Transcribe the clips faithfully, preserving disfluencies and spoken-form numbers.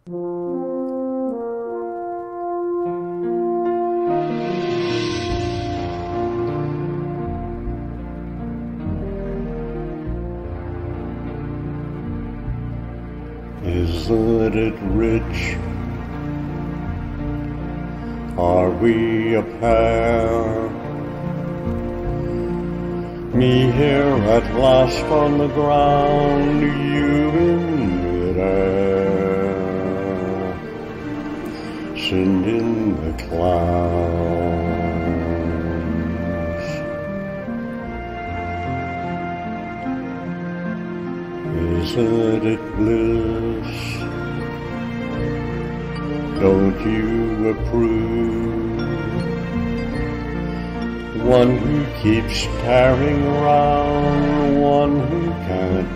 Isn't it rich? Are we a pair? Me here at last on the ground, you in midair, sending the clouds. Isn't it bliss? Don't you approve? One who keeps staring around, one who can't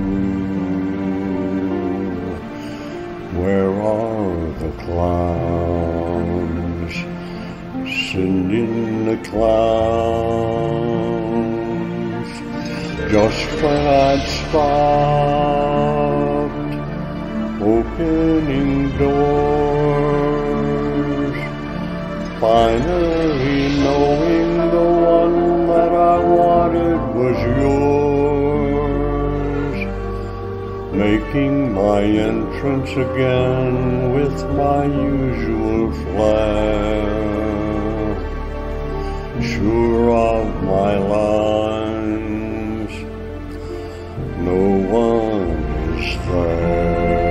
move. Where are the clowns? Send in the clowns. Just when I'd stopped opening doors, finally knowing the one that I wanted was yours, making my entrance again with my usual flair, sure of my lines, no one is there.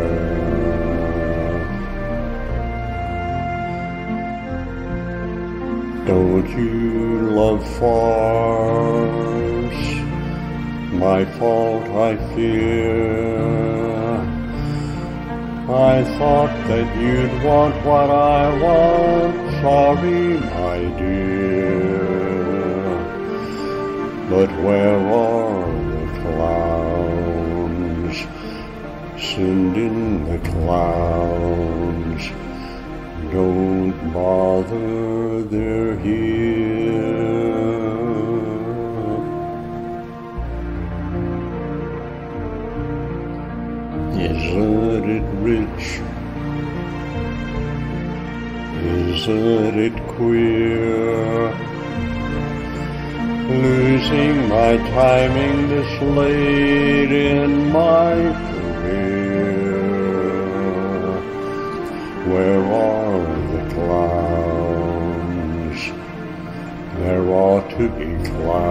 Don't you love farce? My fault, I fear. I thought that you'd want what I want. Sorry, my dear. But where are the clowns? Send in the clowns. Don't bother, they're here. Isn't it rich? Isn't it queer? Losing my timing this late in my career. Where are the clowns? There ought to be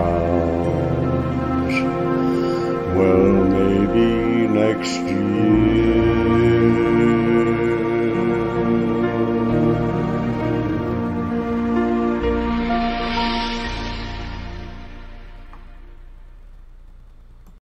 clowns. Well, maybe next year.